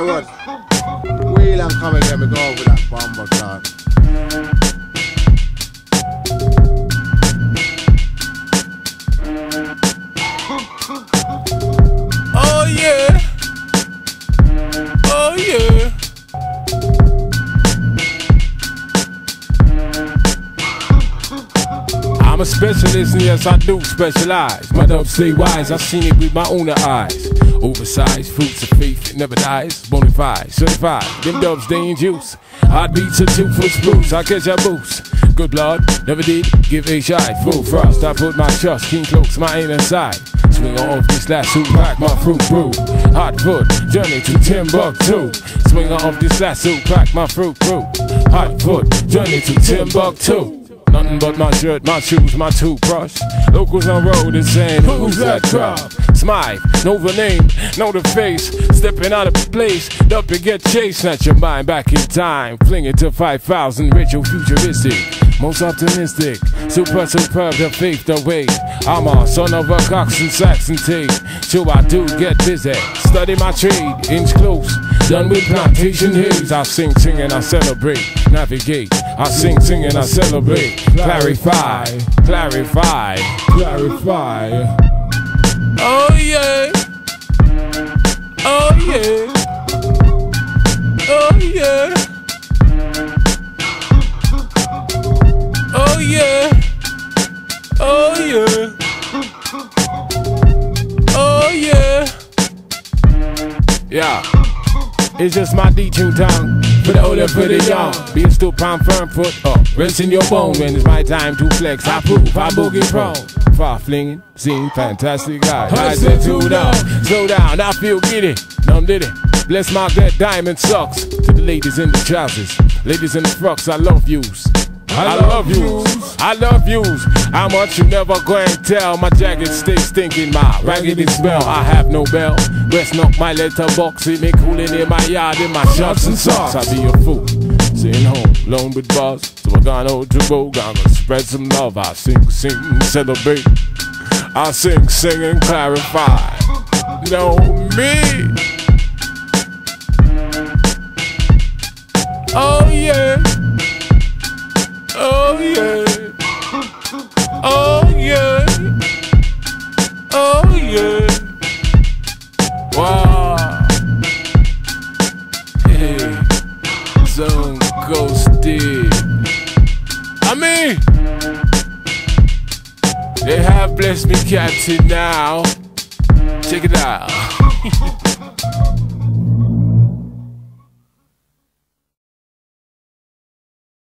what? Wheel and come again, we go over that bomber clock. Oh yeah. Oh yeah. I'm a specialist, and yes I do specialize. My dubs stay wise, I've seen it with my own eyes. Oversized fruits of faith, it never dies. Bonafide, certified, them dubs they ain't juice. Heartbeats are 2 foot spruce, I catch a boost. Good blood, never did give a shot. Full frost, I put my trust, king cloaks, my inner side. Swing off this lasso, crack my fruit brew. Hot foot, journey to Timbuktu. Swing off this lasso, crack my fruit brew. Hot foot, journey to Timbuktu. Nothing but my shirt, my shoes, my toothbrush. Locals on road and saying, who's that crowd? Smile, know the name, know the face. Stepping out of place, up and get chased. Snatch your mind back in time. Fling it to 5,000, retro futuristic. Most optimistic, super superb, the faith, the way. I'm a son of a Cox and Saxon tape. So I do get busy, study my trade, inch close. Done with plantation haze. I sing, sing and I celebrate. Navigate, I sing, sing and I celebrate. Clarify, clarify, clarify. Oh yeah. Oh yeah. Oh yeah. Oh yeah. Oh yeah. Oh yeah. Yeah. It's just my D-tune tongue. For the older, for the young. Be a still palm firm foot up. Rest in your bone when it's my time to flex. I prove I'm boogie prone. Far flinging, sing fantastic guy. I said too down, slow down, I feel giddy. Dumb did it. Bless my dead diamond sucks. To the ladies in the trousers, ladies in the frocks, I love yous. I love yous. I love yous. How much you never go and tell. My jacket stays stinking, my raggedy smell. I have no bell. West knock my letterbox. It me cooling in my yard in my shorts and socks. I be a fool, sitting home, alone with bars. So I gone out to go, gonna spread some love. I sing, sing, celebrate. I sing, sing and clarify. Know me. Oh yeah. Oh yeah. Oh yeah. Oh yeah. Wow. Hey. Zone ghosted. I mean, they have blessed me, Captain, now. Check it out.